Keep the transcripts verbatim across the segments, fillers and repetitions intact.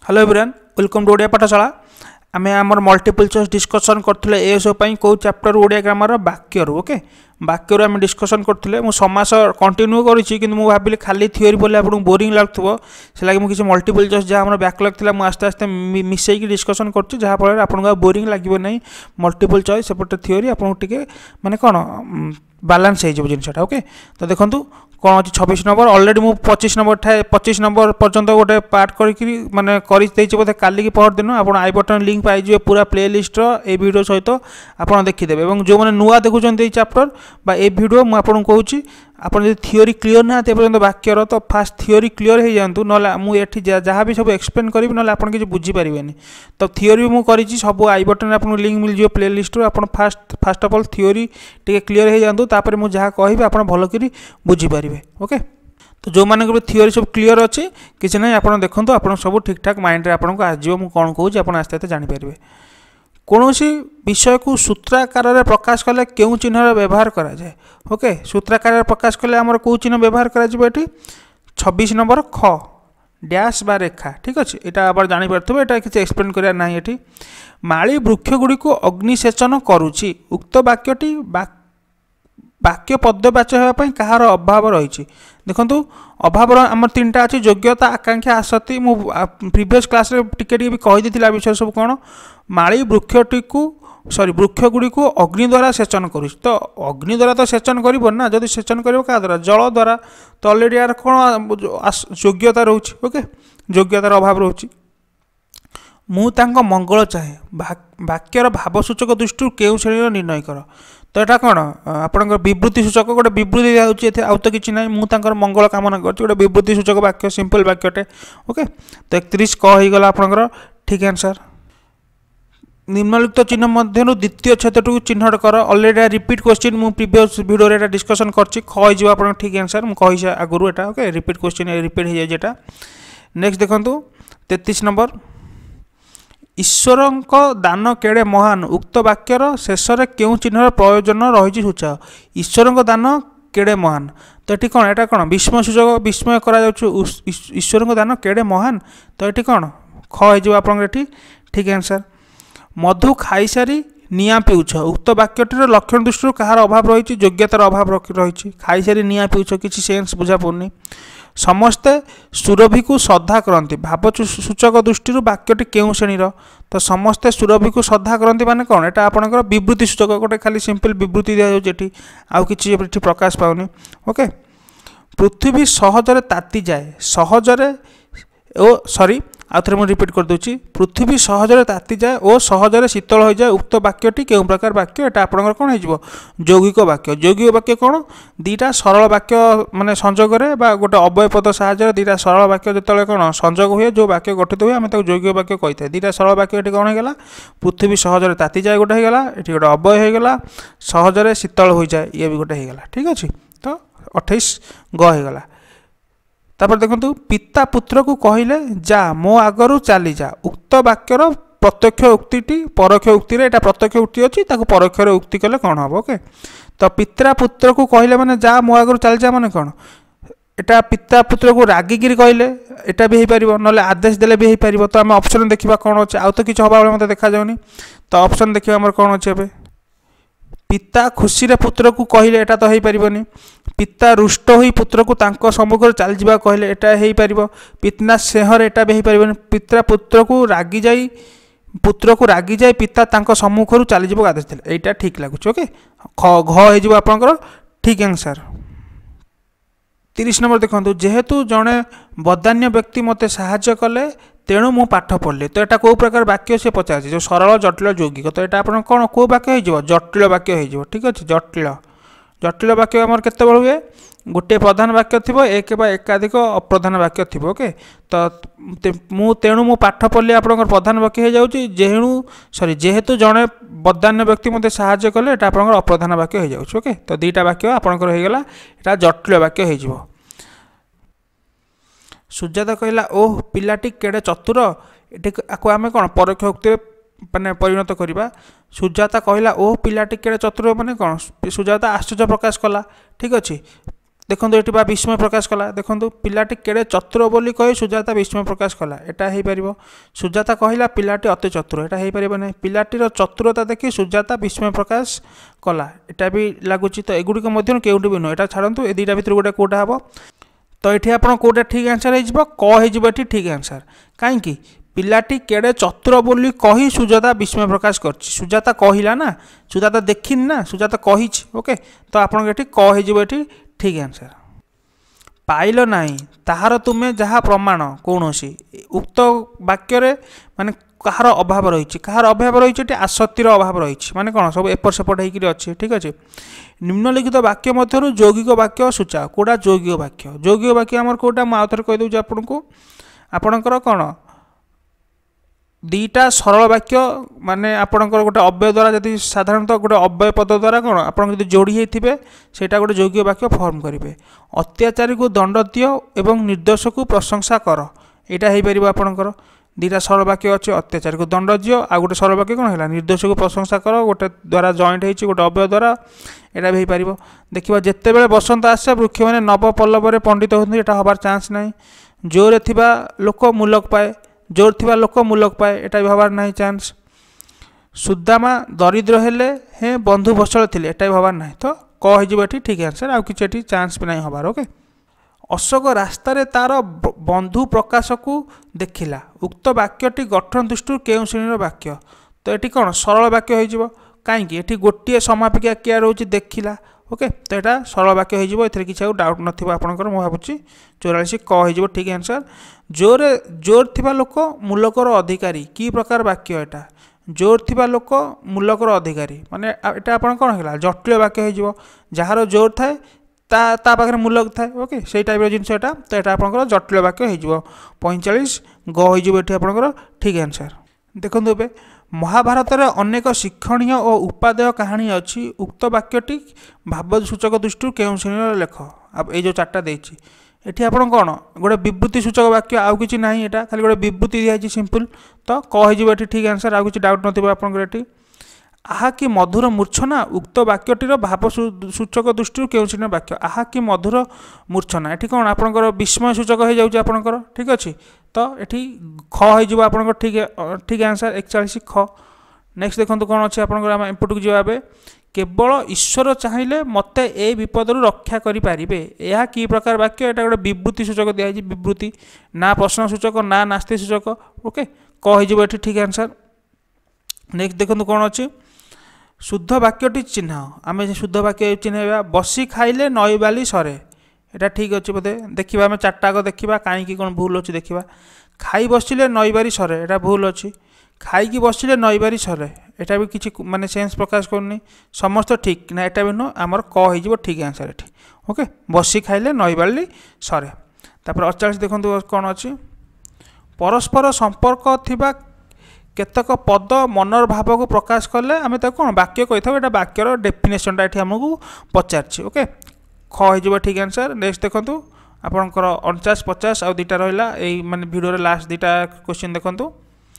Hello everyone, welcome to Odia पाठशाला। आम आमर मल्टीपल चॉइस डिस्कसन करथुले एएसओ पई को चैप्टर ओडिया ग्रामर बाक्यर ओके बाक्यर आम डिस्कसन करथुले मु समास कंटिन्यू करिछि किंतु मु भाबिले खाली थियोरी बोले आपन बोरिंग लागथबो से लागि मु किछि मल्टीपल चॉइस जा हमर बैकलॉग थिला मु आस्ते आस्ते मिसै की डिस्कसन करछि जहा फल आपन बोरिंग लागिबो नै। मल्टीपल चॉइस सेपटे थियोरी आपन टिके माने कोन बैलेंस हो जाए जिनसा ओके। तो देखो कौन अच्छी छब्बीस नंबर अलरेडी मुझे पच्चीस नंबर ठाए पच्चीस नंबर पर्यंत गोटे पार्ट करी माने बोधे काली की पहर दिन आप आई बटन लिंक पाइजे पूरा प्ले लिस्ट ए वीडियो सहित आप देखीदे। और जो मैंने नुआ देखुं चैप्टर बा ए वीडियो मुझे कहूँ आप थियोरी क्लीयर ना पर्यटन बाक्यर तो फास्ट थियोरी क्लीयर हो जातु ना मुझे जहाँ भी सब एक्सप्लेन करी ना आप किसी बुझीपारे। तो थियोरी मुझे सब आई बटन आप लिंक मिल जाए प्ले लिस्ट आप first first of all theory टे क्लीयर हो जातु तापर मुझे जहाँ कहि आप भल कर बुझीपारे ओके। तो जो मैंने थियोरी सब क्लीयर अच्छे किसी ना आप देखो आप सब ठीक ठाक माइंड आपको आज मुझे कौन कहूँ आप आस्ते आस्ते जानीपारे। कौन सी विषय को सूत्राकार प्रकाश कले क्यों चिन्हर व्यवहार करा जाए ओके। सूत्राकार प्रकाश कले आमर कौ चिन्ह व्यवहार करा ये छब्बीस नंबर ख डैश बा रेखा ठीक अच्छे। यहाँ आप जानीपारे ये किसी एक्सप्लेन करा ना ये माली वृक्ष गुड़ी को अग्निसेचन करुच्ची उक्त वाक्यटी वाक्य पदवाच्य होगापी कहार अभाव रही। देखो अभाव आम तीन टा अच्छी योग्यता आकांक्षा आसक्ति मु प्रीवियस क्लास रे टिके टिके भी कही दी विषय सब कौन माली वृक्षटी को सॉरी वृक्ष गुड़ी को अग्नि द्वारा सेचन करुच्ची। तो अग्नि द्वारा तो सेचन कर ना जब सेचन कर क्या द्वारा जल द्वारा तो अलरेडी यार कौन योग्यता रोचे ओके योग्यतार अभाव रोचे। मु तांको मंगल चाहे वाक्यर भावसूचक दृष्टि क्यों श्रेणी निर्णय कर। तो यहाँ कौन आपंकर विवृत्ति सूचक गोटे विवृत्ति दिखाई आउ तो किसी ना मुझे मंगल कामना कर गोटे विवृत्ति सूचक वाक्य सिंपल वाक्यटे ओके। तो एकतीस क होगा आपंकर ठीक आंसर। निम्नलिखित चिन्ह मध्य द्वितीय क्षेत्र चिन्हट कर अलरेडी रिपीट क्वेश्चन मु प्रीवियस वीडियो रे डिस्कसन करछि ख हो आप ठीक आंसर मु कहि आगुरु एटा ओके रिपीट क्वेश्चन रिपीट हो जाए जेटा। नेक्स्ट देखंतु तैंतीस नंबर ईश्वर दान केड़े महान उक्त वाक्यर शेष में क्यों चिन्हर प्रयोजन रही सूचा। ईश्वर दान केड़े महान तो ये कौन यहाँ कौन विस्मय सूचक विस्मय करा ईश्वर दान केड़े महान तो ये कौन ख हो आप ठीक आंसर। मधु खाई सारी निआ पिउछ उक्त वाक्यटर लक्षण दृष्टि कहार अभाव रही योग्यतार अभाव रही खाई सारी निआ पिउछ किसी सेन्स बुझा पड़नी। समस्ते सुरभि को श्रद्धा करती भाव सूचक दृष्टि वाक्यटी क्यों श्रेणीर तो समस्ते सुरभि को श्रद्धा करती माने कौन यहाँ आपंकर विवृत्ति सूचक गोटे खाली सिंपल विवृत्ति दिखाई आउ कि प्रकाश पाऊनी ओके। पृथ्वी सहजरे ताती जाए सहजरे ओ सॉरी आउ थे मुझे रिपीट कर दूसरी पृथ्वी सहजरे ताती जाए और सहजरे शीतल हो जाए उक्त वाक्यटी क्यों प्रकार वाक्य यहाँ आपंकर कौन हो यौगिक वाक्य। यौगिक वाक्य कौन दीटा सरल वाक्य माने संजोगरे बा गोटे अव्यय पद साहाय्य दीटा सरल वाक्य जो कौन संजोग हुए जो वाक्य गठित हुए आम यौगिक वाक्य कही था। दीटा सरल वाक्य ये कौन होगा पृथ्वी सहजरे ताती जाए गोटे होगा ये गोटे अव्यय होगा सहजरे शीतल हो जाए ये भी गोटे होगा ठीक अच्छे। तो अठाईस ग होगा। तापर देखो पिता पुत्र को कहले जा मो आगरू चली जा उक्त वाक्यर प्रत्यक्ष उक्ति परोक्ष उक्ति यहाँ प्रत्यक्ष उक्ति अच्छी परोक्ष उक्ति कले कौन हम ओके। तो पिता पुत्र को कहले माने जा मो आगरू चली जा माने कौन एटा पिता पुत्र को रागिकी कहले एटा भी हो पार ना आदेश देले भी हो पार। तो आम ऑप्शन देखा कौन अच्छे आउ तो किसी हवा मत देखा जाऊनी। तो ऑप्शन देखिए आम कौन अच्छे ए पिता खुशी पुत्र को कहले एटा तो हो पारनी। पिता रुष्ट हो पुत्र को तांको सम्मुख चल जा कहले एटा हो पार। पिता स्नेहर एटा भी हो पार। पिता पुत्र को रागी जाई पुत्र को रागी जाए पिता तांको सम्मुख चली जा आदेश देले एटा ठीक लगुच ओके घ हो आपंकर ठीक आंसर। तीस नंबर देखो जेहेतु जड़े बदान्य व्यक्ति मत साहाय्य कले तेणु मु पाठ पढ़ली। तो यहाँ कौ प्रकार वाक्य से पचार जो सरल जटिल यौगिक तो यहाँ आप कौन कौ वाक्य हो जटिल वाक्य हो ठीक अच्छे। जटिल जटिल वाक्य आमर केत बड़ हुए गोटे प्रधान वाक्य थी एक बा एकाधिक अप्रधान वाक्य थी ओके। तो मु तेणु मु पाठ पढ़ली आप प्रधान वाक्य हो जाऊँगी जेणु सॉरी जेहेतु जड़े बदान्य व्यक्ति मत साहाय्य कले यहाँ आप अप्रधान वाक्य हो जाऊँगी ओके। तो दुईटा वाक्य आपंकर होगा यहाँ जटिल वाक्य हो। सुजाता कहला ओह पिलाटी केड़े चतुर ये आम कौन परोक्ष उक्ति माने परिणत करवा। सुजाता कहला ओह पिलाटी केड़े चतुर माने कौन सुजाता आश्चर्य प्रकाश कला ठीक अच्छे। देखो ये बा विस्मय प्रकाश कला देखो पिलाटी केड़े चतुर बोली कही सुजाता विस्मय प्रकाश कला एटा हो पार सुजाता कहला पिलाटी अति चतुर एटा हो पार ना पिलाटीर चतुरता देखी सुजाता विस्मय प्रकाश कला एटा भी लगुच तो एगुड़िक केउटी भी नुह एटा छाड़ू ए दुईटा भितर गोटे कौटा हम तो ये आप कौटा ठीक आंसर हो कह ठीक आंसर कहीं पिलाटी केड़े चतुर बोली कही सुजाता विस्मय प्रकाश कर सुजाता कहला ना सुजाता देखिन ना सुजाता कही ओके तो आप कह ठीक आंसर पाइल नहीं ताहार तुम्हें जहाँ प्रमाण कौन सी उक्त वाक्य माने कहार अभाव रही कहार अभाव रही आसक्तिर अभाव रही माने कौन सब एपट सेपट होकर अच्छे ठीक अच्छे निम्नलिखित वाक्य मध्य यौगिक वाक्य सूचा कौटा यौगिक वाक्य यौगिक वाक्य आम कौटा मुझे थे कहीदे आपन को आपणकर कौन दीटा सरल वाक्य माने आपणकर गोटे अव्यय द्वारा जदि साधारणतः गोटे अव्यय पद द्वारा कौन आप जोड़ी होते सेटा गोटे यौगिक वाक्य फॉर्म करेंगे अत्याचारी को दंड दियो एवं निर्दोष को प्रशंसा कर यहाँ हो पार आपणकर दीटा सरल वाक्य अच्छे अत्याचारी को दंड दियो आ गोटे सरल वाक्य कौन है निर्दोष को प्रशंसा कर गोटे द्वारा जॉइंट होती गोटे अव्यय द्वारा यहाँ भी हो पार देखा जिते बड़े बसंत आसे वृक्ष मैंने नव पल्लव पंडित होती यहाँ हबार चान्स ना जोरे थिबा लोक मूलक पाए जोर थिबा लोक मूलक पाए यहाँ भी हबार ना चान्स सुदामा दरिद्र हेले हे बंधु बसल थिले एटा भी हबार ना तो कह ठीक आंसर आउ कि चान्स भी ना हबार ओके अशोक रास्तार तार बंधु प्रकाश को देखिला उक्त वाक्यटी गठन दृष्टि केउं श्रेणी वाक्य तो ये कौन सरल वाक्य हो कहीं ये गोटे समापिका क्या रोचे देखिला ओके तो यहाँ सरल वाक्य हो किसी डाउट नथिबा आपनकर मु भाबुची चौरालीस कह ठीक आंसर जोर जोर थिबा लोक मूलकर अधिकारी की प्रकार वाक्य यहाँ जोर थिबा लोक मूलकर अधिकारी माने एटा आपन कौन है जटिल वाक्य हो जार जोर थाए ता ता पाखे मूलक थाए ओके से टाइप जिनस यहाँ तो यहाँ आपंकर जटिल वाक्य हो पैंचाश ग हो ठीक आंसर देखो ए महाभारत रे अनेक शिक्षणीय और उपादेय कहानी अच्छी उक्त वाक्यटी भावसूचक दृष्टि केउं श्रेणी लेख अब ये जो चार्टा देती ये आप कौन गोटे विवृत्ति सूचक वाक्य आउ कि ना यहाँ खाली गोटे विवृत्ति दिखाई सिंपल तो कह ठीक आंसर आउ कि डाउट नथिबा आपनकर एटी आहा कि मधुर मूर्छना उक्त वाक्यटीर भाव सूचक दृष्टि केउं श्रेणी वाक्य आहा कि मधुर मूर्छना ये कौन आपनकर विस्मय सूचक हो जाऊँ आपनकर ठीक अच्छे तो ये ख हो आपनकर ठीक ठीक आंसर एकचाश ख नेक्स्ट देखो कौन अच्छे आपनकर एपट को जावा केवल ईश्वर चाहिए मत ए विपद रक्षा करें यह कि प्रकार वाक्य यहाँ गोटे विवृत्ति सूचक दिखाई विवृत्ति ना प्रश्न सूचक ना नास्ति सूचक ओके कह ठीक आंसर नेक्स्ट देखो कौन अच्छे शुद्ध वाक्यटी चिन्ह आम शुद्ध वाक्य चिन्ह बसी खाइले नई बाली सरे यहाँ ठीक अच्छे बोधे देखा आम चार्टाक देखा कहीं कौन भूल अच्छे देखा खाई बसिले नई बारी सरे यहाँ भूल अच्छी खाई बसिले नई बारी सरे यहाँ भी किसी माने सेन्स प्रकाश करनी समस्त ठीक ना यहाँ भी नुह आमर कह ठीक आंसर ये ओके बसी खाइले नई बाली सरे तापर अड़चाश देखो कौन अच्छी परस्पर संपर्क थिबा केतक पद मनर भाव को प्रकाश कले आम कौन वाक्य कही था यहाँ वाक्यर डेफिनेशनटा ये आमको पचार ओके ख हो ठीक आंसर नेक्स्ट देखो आपंकर अणचाश पचास आउ दुटा रहा यही माने भिडियो लास्ट दुटा क्वेश्चन देखो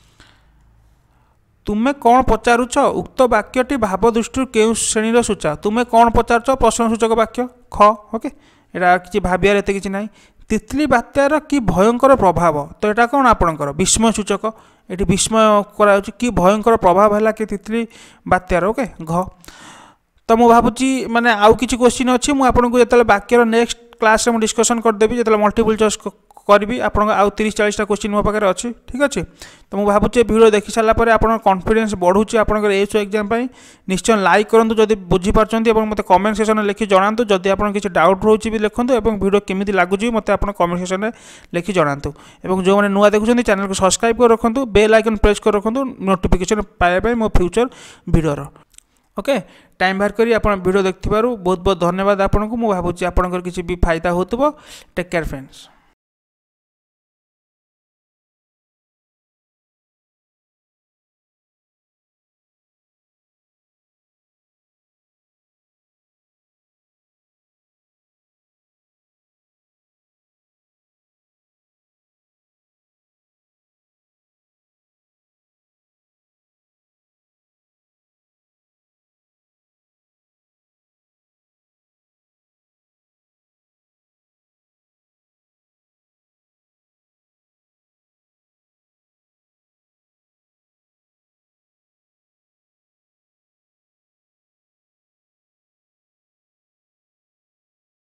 तुम्हें कौन पचारुच उक्त वाक्यटी भाव दृष्टि केउं श्रेणी सूचा तुम्हें कौन पचारुच प्रश्न सूचक वाक्य ख ओके यहाँ किसी भावियार एत कि ना तितली बात्यार कि भयंकर प्रभाव तो यहाँ कौन आपणकर विस्मय सूचक ये विस्मय करा कि भयंकर प्रभाव है कि तितली बात्यार ओके घ तो मुझे भावुची माने आउ किसी क्वेश्चन अच्छी मुझे जो वाक्यर नेक्स्ट क्लास में डिस्कसन करदेवी जो मल्टीपल चॉइस करी आप तीस चालीस क्वेश्चन मो पाखे अच्छी ठीक अच्छे तो मुझे भावुचे वीडियो देखी सारापर आप कॉन्फिडेंस बढ़ुचे आपंकर एएसओ एग्जाम निश्चय लाइक करूँ जब बुझीपार्टी मतलब कमेंट सेक्शन में लिखि जनातु जदि आप किसी डाउट रोचे भी लिखुँ और वीडियो केमी लगुच मत आप कमेंट सेक्शन में लिखि जनातु और जो मैंने नुआ देखुं चैनल को सब्सक्राइब कर रखुँ बेल आइकन प्रेस कर रखुँ नोटिफिकेशन पाइबा मो फ्यूचर वीडियोर ओके टाइम बाहर करी आप वीडियो देखिबारु बहुत बहुत धन्यवाद आपको मुझे भावुँ आपंकर किसी भी फायदा होतबो टेक केयर फ्रेंड्स।